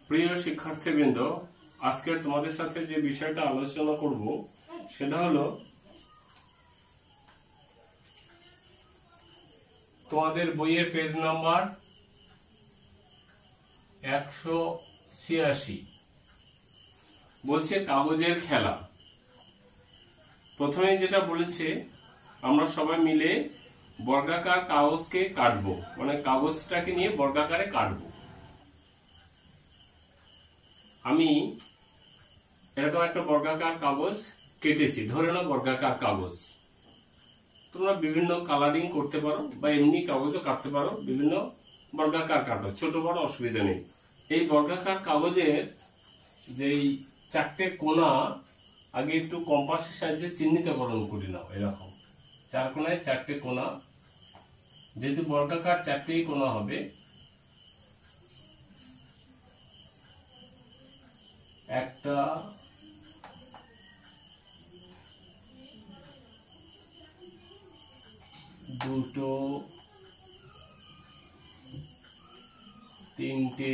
প্রিয় শিক্ষার্থীবৃন্দ, আজকে তোমাদের সাথে যে বিষয়টা আলোচনা করব সেটা হলো তোমাদের বইয়ের পেজ নাম্বার 186 বলছে কাগজের খেলা। প্রথমে যেটা বলেছে, আমরা সবাই মিলে বর্গাকার কাগজকে কাটবো, মানে কাগজটাকে নিয়ে বর্গাকারে কাটবো। আমি এরকম একটা বর্গাকার কাগজ কেটেছি, ধরে নাও বর্গাকার কাগজ। তোমরা বিভিন্ন কালারিং করতে পারো বা এমনি কাগজও কাটতে পারো, বিভিন্ন বর্গাকার কাটো, ছোট বড় অসুবিধা নেই। এই বর্গাকার কাগজের যেই চারটে কোণা আগে একটু কম্পাসের সাহায্যে চিহ্নিতকরণ করে নাও। এরকম চার কোণায় চারটে কোণা, যেহেতু বর্গাকার চারটেই কোণা হবে, একটা, দুটো, তিনটে,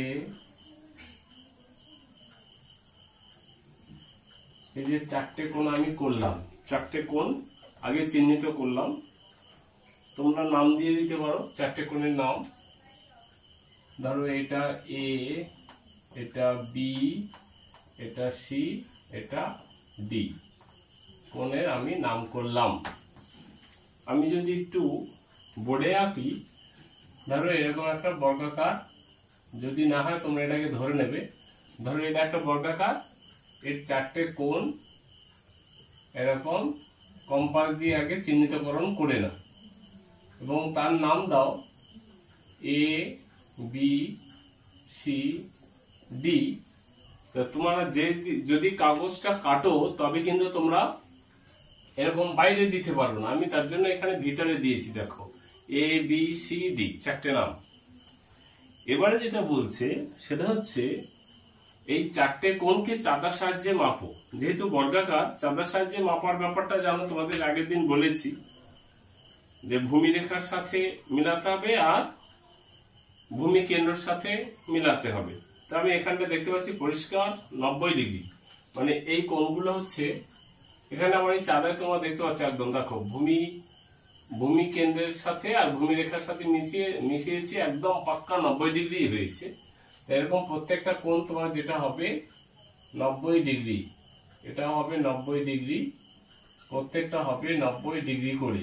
এই যে চারটে কোণ আমি করলাম, চারটে কোণ আগে চিহ্নিত করলাম। তোমরা নাম দিয়ে দিতে পারো চারটে কোণের নাম। ধরো এটা এ, এটা বি, এটা সি, এটা ডি কোণের আমি নাম করলাম। আমি যদি একটু বোর্ডে আঁকি, ধরো এরকম একটা বর্গাকার, যদি না হয় তোমরা এটাকে ধরে নেবে। ধরো এটা একটা বর্গাকার, এর চারটে কোণ এরকম কম্পাস দিয়ে আগে চিহ্নিতকরণ করে নাও এবং তার নাম দাও এ, বি, সি, ডি। তোমরা যদি কাগজটা কাটো তবে কিন্তু তোমরা এরকম বাইরে দিতে পারো না। আমি তার জন্য এখানে ভিতরে দিয়েছি, দেখো এ, বি, সি, ডি চারটে নাম। এবারে যেটা বলছে সেটা হচ্ছে এই চারটে কোণকে চাঁদার সাহায্যে মাপো। যেহেতু বর্গাকার, চাঁদার সাহায্যে মাপার ব্যাপারটা জানো, তোমাদের আগের দিন বলেছি যে ভূমি রেখার সাথে মিলাতে হবে আর ভূমি কেন্দ্রের সাথে মিলাতে হবে। তো আমি এখানটা দেখতে পাচ্ছি পরিষ্কার 90 ডিগ্রি, মানে এই কোণগুলো হচ্ছে এখানে আমার এই চাঁদায় তোমরা দেখতে পাচ্ছ একদম, দেখো ভূমি কেন্দ্রের সাথে আর ভূমি রেখার সাথে মিশিয়েছি, একদম পাক্কা 90 ডিগ্রি হয়েছে। এরকম প্রত্যেকটা কোণ তোমার যেটা হবে 90 ডিগ্রি, এটা হবে 90 ডিগ্রি, প্রত্যেকটা হবে 90 ডিগ্রি করে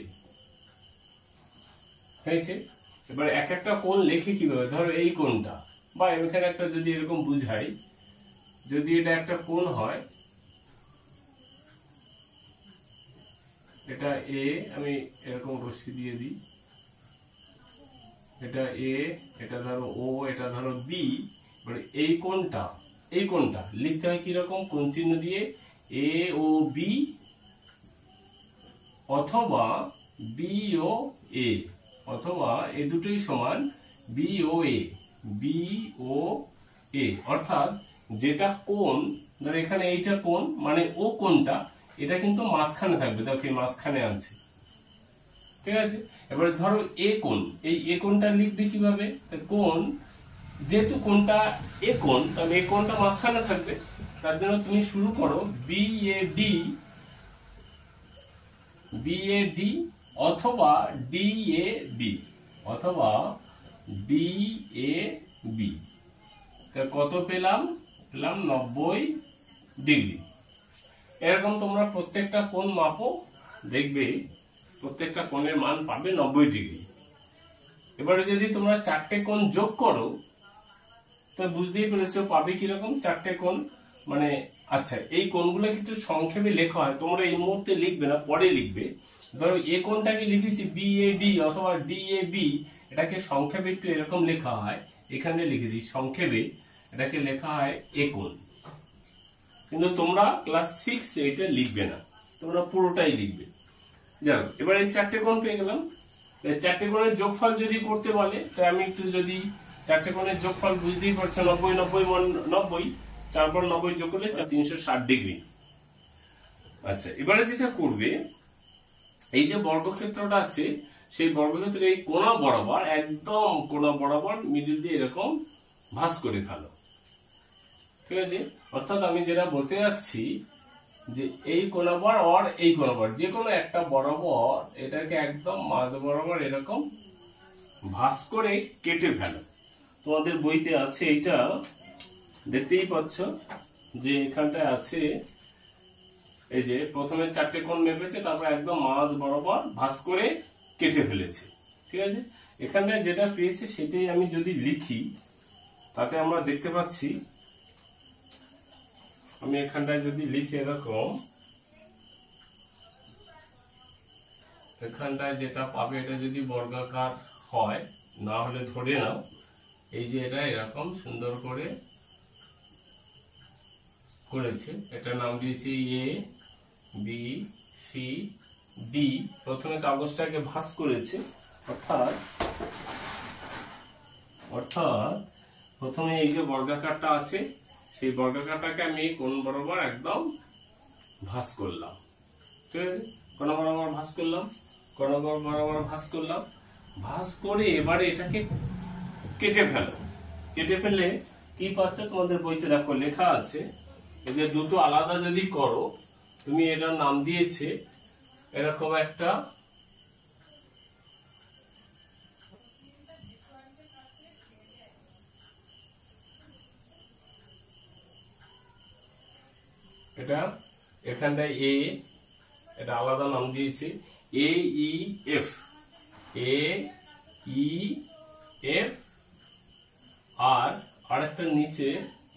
হয়েছে। এবার এক একটা কোণ লেখে কিভাবে, ধরো এই কোণটা, বা এখানে একটা যদি এরকম বুঝাই, যদি এটা একটা কোণ হয়, এটা এ, আমি এরকম রশ্মি দিয়ে দিই, এটা এ, এটা ধরো ও, এটা ধরো বি। মানে এই কোণটা লিখতে হয় কিরকম, কোণ চিহ্ন দিয়ে এ ও বি, অথবা বি ও এ, অথবা এই দুটোই সমান বি ও এ, বি ও এ। অর্থাৎ যেটা কোণ, ধর এখানে এইটা কোণ, মানে ও কোণটা এটা কিন্তু মাঝখানে থাকবে, দেখো এই মাঝখানে আছে, ঠিক আছে। এবারে ধরো এ কোণ, এই এ কোণটা লিখবে কিভাবে, কোণ যেহেতু কোণটা এ কোণ, তাহলে এ কোণটা মাঝখানে থাকবে। তার জন্য তুমি শুরু করো B A D, B A D, অথবা ডি এ বি, অথবা ডি এ বি। কত পেলাম? পেলাম 90 ডিগ্রি। এরকম তোমরা প্রত্যেকটা কোণ মাপো, দেখবে প্রত্যেকটা কোণের মান পাবে 90 ডিগ্রি। এবারে যদি তোমরা চারটে কোণ যোগ করো, তো বুঝতেই পেরেছো পাবে কিরকম চারটে কোণ। মানে আচ্ছা, এই কোণগুলো কিন্তু সংক্ষেপে লেখা হয়, তোমরা এই মুহূর্তে লিখবে না, পরে লিখবে। ধরো এ কোণটাকে লিখেছি বি এ ডি অথবা ডি এ বি, এটাকে সংক্ষেপে একটু এরকম লেখা হয়, এখানে লিখে দিই সংক্ষেপে, এটাকে লেখা হয় এ কোণ। কিন্তু তোমরা ক্লাস 6 এটা লিখবে না, তোমরা পুরোটাই লিখবে। যাও, এবার এই চারটে কোণ পেয়ে গেলাম। চারটে কোণের যোগফল যদি করতে বলে, তাই আমি একটু যদি চারটে কোণের যোগফল বুঝতেই পারছো, 90 90 90, 4 পর 90 যোগ করলে 360 ডিগ্রি। আচ্ছা, এবারে যেটা করবে, এই যে বর্গক্ষেত্রটা আছে, সেই বর্গক্ষেত্রের এই কোণা বরাবর, একদম কোণা বরাবর মিডিল দিয়ে এরকম ভাঁজ করে ফেলো। ঠিক আছে। অর্থাৎ আমি যেটা বলতে যাচ্ছি যে এই কোণ বরাবর আর এই কোণ বরাবর যে কোনো একটা বরাবর এটাকে একদম মাঝ বরাবর এরকম ভাঁজ করে কেটে ফেলো। তোমাদের বইতে আছে, এইটা দেখতেই পাচ্ছ যে এখানটায় আছে, এই যে প্রথমে 4টে কোণ মেপেছে, তারপর একদম মাঝ বরাবর ভাঁজ করে কেটে ফেলেছে। ঠিক আছে, এখানটায় যেটা পেয়েছে সেটাই আমি যদি লিখি তাতে আমরা দেখতে পাচ্ছি, আমি এখানটায় যদি লিখি এরকম, এখানটায় যেটা পাবে এটা যদি বর্গাকার হয়, না হলে ধরে নাও এই যে এটা এরকম সুন্দর করে করেছে, এটা নাম দিয়েছি এ বি সি ডি। প্রথমে কাগজটাকে ভাঁজ করেছে, অর্থাৎ প্রথমে এই যে বর্গাকারটা আছে সেই বর্গাকারটাকে আমি কোণ বরাবর একদম ভাঁজ করলাম। ঠিক আছে, কোণ বরাবর ভাঁজ করলাম, কোণ বরাবর ভাঁজ করলাম, ভাঁজ করে এবারে এটাকে কেটে ফেলো। কেটে ফেললে কি পাচ্ছ, তোমাদের বইতে দেখো লেখা আছে, এই যে দুটো আলাদা যদি করো, তুমি এটার নাম দিয়েছে এরকম একটা এটা এখানটায় এ, এটা আলাদা নাম দিয়েছে এ ই এফ, এ ই এফ, আর আরেকটা নিচে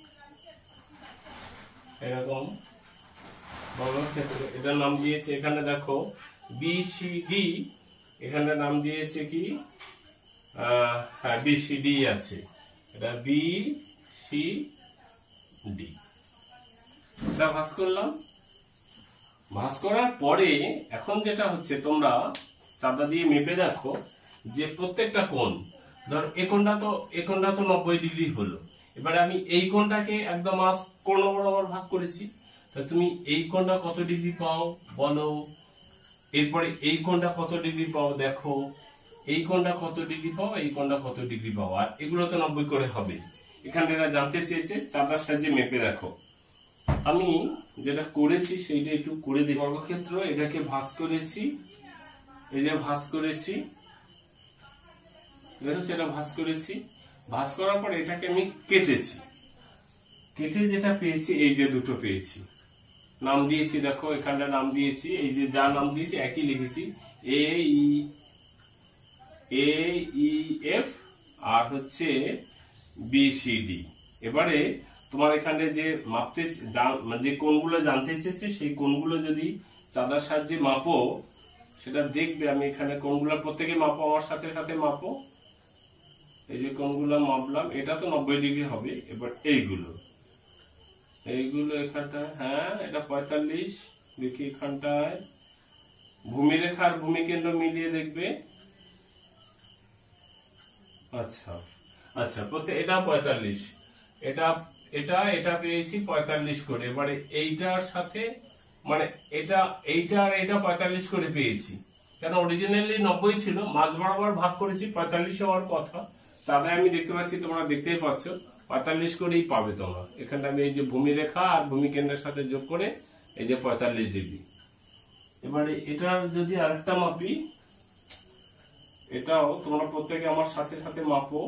এরকম বর্গক্ষেত্র, এটার নাম দিয়েছে এখানে দেখো বি সি ডি, এখানে নাম দিয়েছে কি হ্যাঁ বি সি ডি আছে, এটা বি সি ডি। এটা ভাঁজ করলাম, ভাঁজ করার পরে এখন যেটা হচ্ছে, তোমরা চাঁদা দিয়ে মেপে দেখো যে প্রত্যেকটা কোণ, ধর এই কোণটা তো 90 ডিগ্রি হলো। এবারে আমি এই কোণটাকে একদম কোণ বরাবর ভাগ করেছি, তা তুমি এই কোণটা কত ডিগ্রি পাও বলো, এরপরে এই কোণটা কত ডিগ্রি পাও দেখো, এই কোণটা কত ডিগ্রি পাও, এই কোণটা কত ডিগ্রি পাও, আর এগুলো তো 90 করে হবে। এখানে এরা জানতে চেয়েছে, চাঁদার সাহায্যে মেপে দেখো। আমি যেটা করেছি সেইটা একটু করে দিই। বর্গক্ষেত্র এটাকে ভাঁজ করেছি, এই যে ভাঁজ করেছি, দেখো সেটা ভাঁজ করেছি, ভাঁজ করার পর এটাকে আমি কেটেছি, কেটে যেটা পেয়েছি এই যে দুটো পেয়েছি, নাম দিয়েছি দেখো এখানটা নাম দিয়েছি, এই যে যা নাম দিয়েছি একই লিখেছি, এ ই এফ আর হচ্ছে বি সি ডি। এবারে তোমার এখানে যে মাপতে যে কোণগুলো জানতে চেয়েছে সেই কোণগুলো যদি চাঁদার সাহায্যে মাপো সেটা দেখবে। আমি এখানে কোণগুলো প্রত্যেকে মাপো, আমার সাথে সাথে মাপো, এই যে কোণগুলো মাপলাম, এটা তো 90 ডিগ্রি হবে। এবার এইগুলো এখানটায়, হ্যাঁ এটা 45, দেখি এখানটায় ভূমিরেখা আর ভূমিকেন্দ্র মিলিয়ে দেখবে, আচ্ছা আচ্ছা এটা 45, এটা পেয়েছি 45 করে। এবারে এইটার সাথে মানে এইটা আর এটা 45 করে পেয়েছি, কেন অরিজিনালি 90 ছিল, মাঝ বরাবর ভাগ করেছি, 45 হওয়ার কথা। তাহলে আমি দেখতে পাচ্ছি, তোমরা দেখতেই পাচ্ছ 45 করেই পাবে তোমরা। এখানটা আমি এই যে ভূমিরেখা আর ভূমিকেন্দ্রের সাথে যোগ করে এই যে 45 ডিগ্রি। এবারে এটার যদি আরেকটা মাপি, এটাও তোমরা প্রত্যেকে আমার সাথে সাথে মাপো,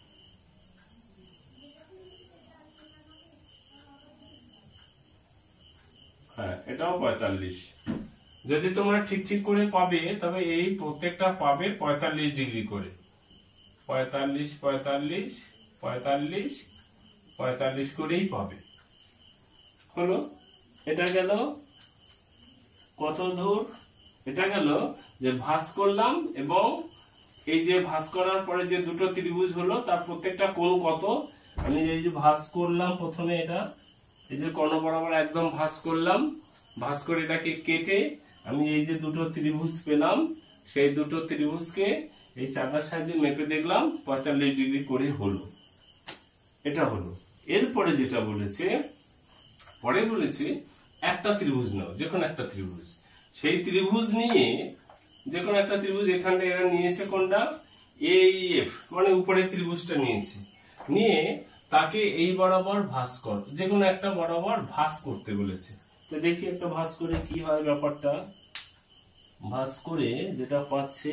হ্যাঁ এটাও 45। যদি তোমরা ঠিক করে পাবে তবে এই প্রত্যেকটা পাবে 45 ডিগ্রি করে, 45 45 45 45 করেই পাবে। হলো, এটা গেল কত দূর, এটা গেল যে ভাঁজ করলাম, এবং এই যে ভাঁজ করার পরে যে দুটো ত্রিভুজ হলো তার প্রত্যেকটা কোণ কত, আমি এই যে ভাঁজ করলাম প্রথমে, এটা এই যে কোণ বরাবর একদম ভাঁজ করলাম, ভাঁজ করে এটাকে কেটে আমি এই যে দুটো ত্রিভুজ পেলাম, সেই দুটো ত্রিভুজকে এই চাঁদার সাহায্যে মেপে দেখলাম 45 ডিগ্রি করে হলো, এটা হলো। এরপরে যেটা বলেছে, পরে বলেছে একটা ত্রিভুজ নাও, যে কোনো একটা ত্রিভুজ, সেই ত্রিভুজ নিয়ে যে কোনো একটা ত্রিভুজ, এখানটা এরা নিয়েছে কোনটা, এ ই এফ, মানে উপরে ত্রিভুজটা নিয়েছে, নিয়ে তাকে এই বরাবর ভাঁজ কর, যে কোনো একটা বরাবর ভাঁজ করতে বলেছে। তো দেখি একটা ভাঁজ করে কি হয় ব্যাপারটা। ভাঁজ করে যেটা পাচ্ছে,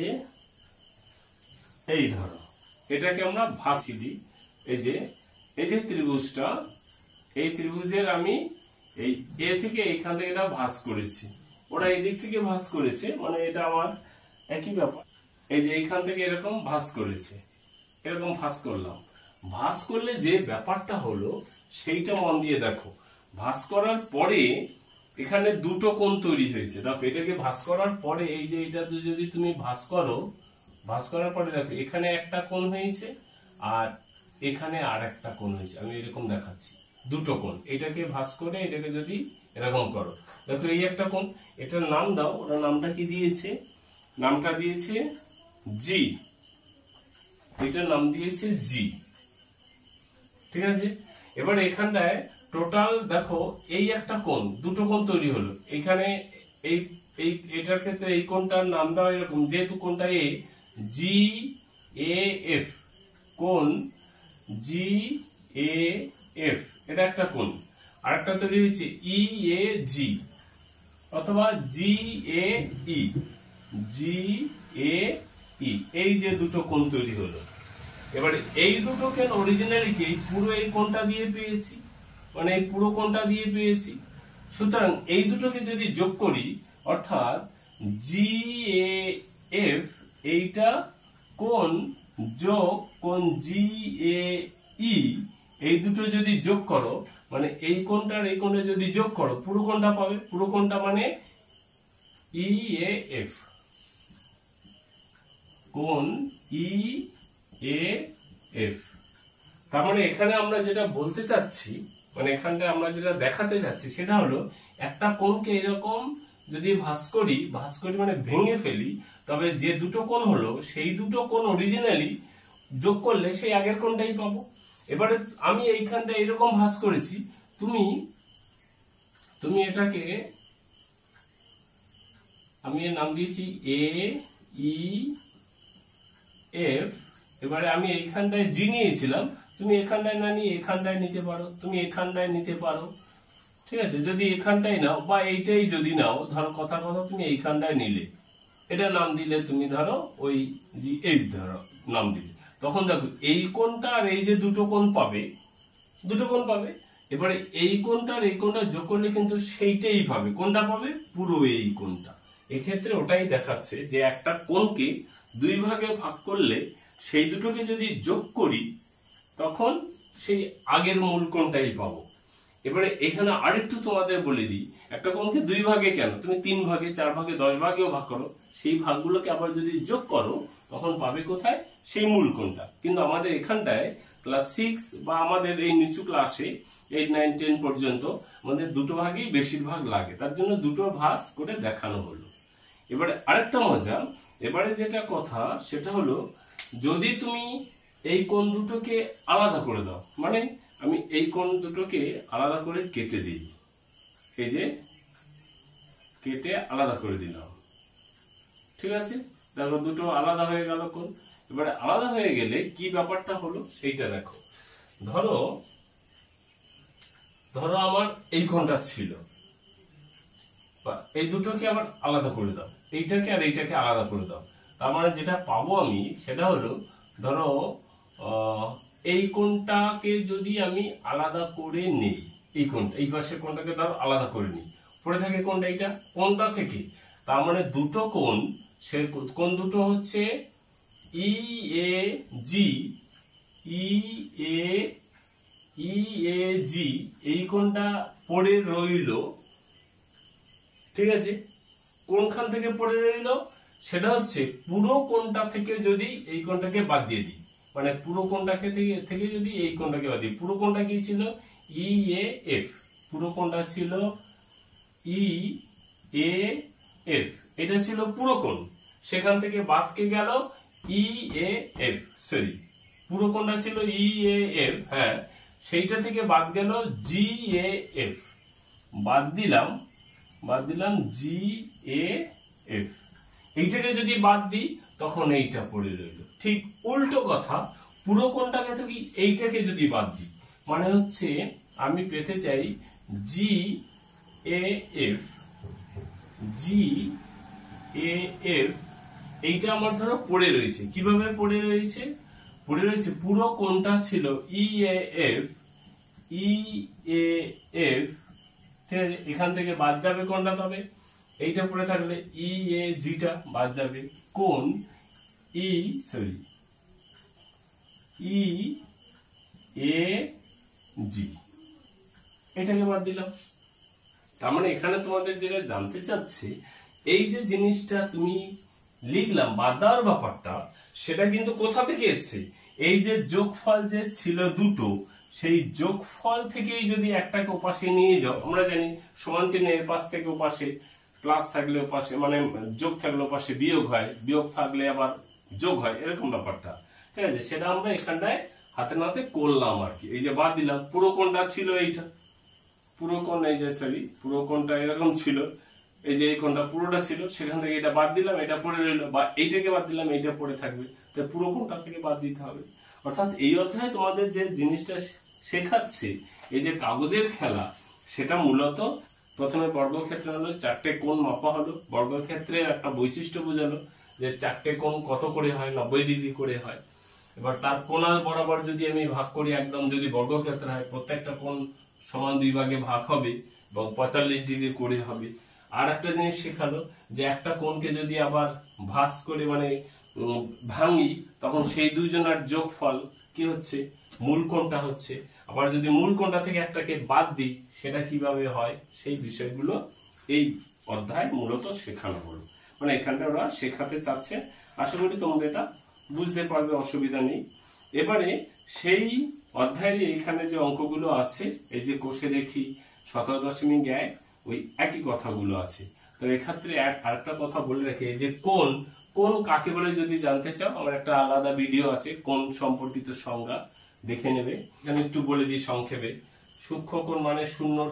এই ধরো এটাকে আমরা ভাঁজ দিই। এই যে ত্রিভুজটা, এই ত্রিভুজের আমি এই এ থেকে এইখান থেকে এটা ভাঁজ করেছি, ওরা এই দিক থেকে ভাঁজ করেছে, মানে এটা আমার একই ব্যাপার। এই যে এইখান থেকে এরকম ভাঁজ করেছে, এরকম ভাঁজ করলাম। ভাঁজ করলে যে ব্যাপারটা হলো সেইটা মন দিয়ে দেখো। ভাঁজ করার পরে এখানে দুটো কোণ তৈরি হয়েছে। দেখো এটাকে ভাঁজ করার পরে, এই যে এটা যদি তুমি ভাঁজ করো, ভাঁজ করার পরে দেখো এখানে একটা কোণ হয়েছে আর এখানে আর একটা কোণ হয়েছে। আমি এরকম দেখাচ্ছি, দুটো কোণ। এটাকে ভাঁজ করে এটাকে যদি এরকম করো, দেখো এই একটা কোণ। এটার নাম দাও, ওরা নামটা কি দিয়েছে? নামটা দিয়েছে জি। এটার নাম দিয়েছে জি, ঠিক আছে। এবার এখানটায় টোটাল দেখো এই একটা কোণ, দুটো কোণ তৈরি হলো। এখানে এই এই এটার ক্ষেত্রে এই কোণটার নাম দাও এরকম, যেহেতু কোণটা এ, জি এ এফ, কোণ জি এ এফ, এটা একটা কোণ। আরেকটা তৈরি হয়েছে ই এ জি, অথবা জি এ ই, জি এ ই, এই যে দুটো কোণ তৈরি হলো। এবারে এই দুটো কোণ অরিজিনালি কি পুরো এই কোণটা দিয়ে পেয়েছি, মানে এই পুরো কোণটা দিয়ে পেয়েছি। সুতরাং এই দুটোকে যদি যোগ করি, অর্থাৎ জি এ এফ এইটা কোণ যোগ কোণ জি এ ই, এই দুটো যদি যোগ করো, মানে এই কোণটার এই কোণটা যদি যোগ করো, পুরো কোণটা পাবে। পুরো কোণটা মানে ই এ এফ, কোণ ই এ এফ। তার মানে এখানে আমরা যেটা বলতে চাচ্ছি, মানে এখানটা আমরা যেটা দেখাতে চাচ্ছি, সেটা হলো একটা কোণকে এরকম যদি ভাঁজ করি মানে ভেঙে ফেলি, তবে যে দুটো কোণ হলো সেই দুটো কোণ অরিজিনালি যোগ করলে সেই আগের কোণটাই পাবো। এবারে আমি এইখানটা এরকম ভাঁজ করেছি, তুমি এটাকে আমি এর নাম দিয়েছি এ ই এফ। এবারে আমি এইখানটায় জি নিয়েছিলাম, তুমি এখানটায় না নিয়ে এখানটায় নিতে পারো, তুমি এখানটায় নিতে পারো, ঠিক আছে। যদি এখানটায় নাও বা এইটাই যদি নাও, ধরো কথা তুমি এইখানটায় নিলে, এটা নাম দিলে তুমি ধরো ওই জি এইচ ধরো নাম দিলে, তখন দেখো এই কোণটা আর এই যে দুটো কোণ পাবে, দুটো কোণ পাবে। এবারে এই কোণটা আর এই কোণটা যোগ করলে কিন্তু সেইটাই পাবে। কোনটা পাবে? পুরো এই কোণটা। এক্ষেত্রে ওটাই দেখাচ্ছে যে একটা কোণকে দুই ভাগে ভাগ করলে সেই দুটোকে যদি যোগ করি তখন সেই আগের মূল কোণটাই পাবো। এবারে এখানে আরেকটু তোমাদের বলে দিই, একটা কোণকে দুই ভাগে কেন, তুমি 3 ভাগে 4 ভাগে 10 ভাগেও ভাগ করো, সেই ভাগগুলোকে আবার যদি যোগ করো তখন পাবে কোথায়? সেই মূল কোণটা। কিন্তু আমাদের এখানটায় ক্লাস 6 বা আমাদের এই নিচু ক্লাসে 8 9 10 পর্যন্ত আমাদের দুটো ভাগেই বেশিরভাগ লাগে, তার জন্য দুটো ভাগ করে দেখানো হলো। এবারে আরেকটা মজা, এবারে যেটা কথা সেটা হলো, যদি তুমি এই কোণ দুটোকে আলাদা করে দাও, মানে আমি এই কোণ দুটোকে আলাদা করে কেটে দিই, এই যে কেটে আলাদা করে দিলাম, ঠিক আছে। দেখো দুটো আলাদা হয়ে গেল কোণ। এবারে আলাদা হয়ে গেলে কি ব্যাপারটা হলো সেইটা দেখো। ধরো আমার এই কোণটা ছিল, এই দুটোকে আবার আলাদা করে দাও, এইটাকে আর এইটাকে আলাদা করে দাও। তার মানে যেটা পাবো আমি সেটা হলো, ধরো এই কোণটাকে যদি আমি আলাদা করে নেই, এই কোণটা, এই পাশের কোণটাকে ধরো আলাদা করে নিই, পড়ে থাকে কোণটা, এইটা কোণটা থেকে, তার মানে দুটো কোণ, সে কোণ দুটো হচ্ছে ই এ জি, ই এ জি, এই কোণটা পড়ে রইল, ঠিক আছে। কোনখান থেকে পড়ে রইল? সেটা হচ্ছে পুরো কোণটা থেকে যদি এই কোণটাকে বাদ দিয়ে দিই, মানে পুরো কোণটাকে থেকে যদি এই কোণটাকে বাদ দিই, পুরো কোণটা কি ছিল? ই এ এফ, পুরো কোণটা ছিল ই এ এফ, এটা ছিল পুরো কোণ। সেখান থেকে বাদ কে গেল? ই এ এফ, সরি, পুরো কোণটা ছিল ই এ এফ, হ্যাঁ, সেইটা থেকে বাদ গেল জি এ এফ, বাদ দিলাম জি এ এফ। এইটাকে যদি বাদ দিই তখন এইটা পড়ে রইল। ঠিক উল্টো কথা, পুরো কোণটাকে থেকে এইটাকে যদি বাদ দিই, মানে হচ্ছে আমি পেতে চাই জি A F, G A F, এইটা আমার ধরো পড়ে রয়েছে। কিভাবে পড়ে রয়েছে? পড়ে রয়েছে পুরো কোণটা ছিল ই A F, E A F, ঠিক আছে, এখান থেকে বাদ যাবে কোনটা, তবে এইটা পড়ে থাকলে ই এ জিটা বাদ যাবে, কোণ ই এ জি, এটাকে বাদ দিলাম। তার মানে এখানে তোমাদের যেটা জানতে চাচ্ছে, এই যে জিনিসটা তুমি লিখলাম বাদ দেওয়ার ব্যাপারটা, সেটা কিন্তু কোথা থেকে এসছে? এই যে যোগফল যে ছিল দুটো, সেই যোগফল থেকেই যদি একটাকে ওপাশে নিয়ে যাও, আমরা জানি সমান চিহ্ন এর পাশ থেকে ওপাশে প্লাস থাকলে ওপাশে মানে যোগ থাকলে ওপাশে বিয়োগ হয়, বিয়োগ থাকলে আবার যোগ হয়, এরকম ব্যাপারটা, ঠিক আছে। সেটা আমরা এখানটায় হাতে নাতে করলাম আর কি। এই যে বাদ দিলাম, পুরো কোণটা ছিল এইটা, পুরো কোণ, এই যে সরি পুরো কোণটা এরকম ছিল, এই যে এই কোণটা পুরোটা ছিল, সেখান থেকে এটা বাদ দিলাম, এটা পড়ে রইলো, বা এইটাকে বাদ দিলাম, এইটা পড়ে থাকবে, তো পুরো কোণটা থেকে বাদ দিতে হবে। অর্থাৎ এই অধ্যায়ে তোমাদের যে জিনিসটা শেখাচ্ছে, এই যে কাগজের খেলা, সেটা মূলত প্রথমে বর্গক্ষেত্র হলো, চারটে কোণ মাপা হলো, বর্গক্ষেত্রের একটা বৈশিষ্ট্য বোঝালো যে চারটে কোণ কত করে হয়, 90 ডিগ্রি করে হয়। এবার তার কোণ বরাবর যদি আমি ভাগ করি, একদম যদি বর্গক্ষেত্র হয়, প্রত্যেকটা কোণ সমান দুই ভাগে ভাগ হবে এবং 45 ডিগ্রি করে হবে। আর একটা জিনিস শেখালো যে একটা কোণকে যদি আবার ভাঁজ করে মানে ভাঙি, তখন সেই দুইজনের যোগফল কি হচ্ছে, মূল কোণটা হচ্ছে। আবার যদি মূল কোণটা থেকে একটাকে বাদ দিই, সেটা কিভাবে হয়, সেই বিষয়গুলো এই অধ্যায় মূলত শেখানো হলো। মানে এখানটা ওরা শেখাতে চাচ্ছে। আশা করি তোমরা এটা বুঝতে পারবে, অসুবিধা নেই। এবারে সেই অধ্যায়ের এখানে যে অঙ্কগুলো আছে, এই যে কোষে দেখি 17.1, ওই একই কথাগুলো আছে। তো এক্ষেত্রে আরেকটা কথা বলে রাখি, এই যে কোণ, কোণ কাকে বলে যদি জানতে চাও, আমার একটা আলাদা ভিডিও আছে কোণ সম্পর্কিত সংজ্ঞা, দেখে নেবে। এখানে একটু বলে দিই সংক্ষেপে। সূক্ষ্ম কোণ মানে শূন্যর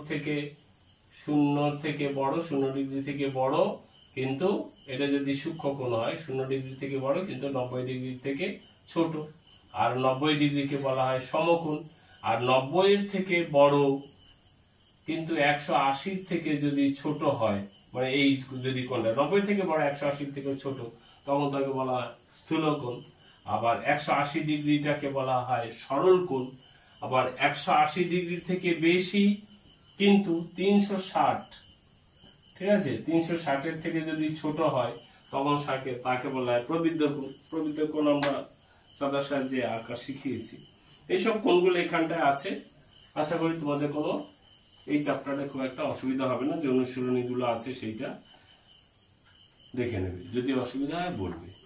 থেকে বড়, 0 ডিগ্রি থেকে বড়, কিন্তু এটা যদি সূক্ষ্ম কোণ হয় 0 ডিগ্রি থেকে বড় কিন্তু 90 ডিগ্রি থেকে ছোট। আর 90 ডিগ্রিকে বলা হয় সমকোণ। আর 90 এর থেকে বড় কিন্তু 180 থেকে যদি ছোট হয়, মানে এই যদি কোণটা 90 থেকে বড় 180 থেকে ছোট, তখন তাকে বলা হয় স্থূলকোণ। আবার 180 ডিগ্রিটাকে বলা হয় সরল কোণ। আবার 180 ডিগ্রি থেকে বেশি কিন্তু 360, ঠিক আছে, 360 এর থেকে যদি ছোট হয়, তখন তাকে বলা হয় প্রবৃদ্ধ কোণ। প্রবৃদ্ধ কোণ আমরা চাঁদার সাহায্যে আঁকা শিখিয়েছি। এইসব কোণগুলো এখানটায় আছে। আশা করি তোমাদের কোনো এই চ্যাপ্টারে খুব একটা অসুবিধা হবে না। যে অনুশীলনীগুলো আছে সেইটা দেখে নেবে, যদি অসুবিধা হয় বলবে।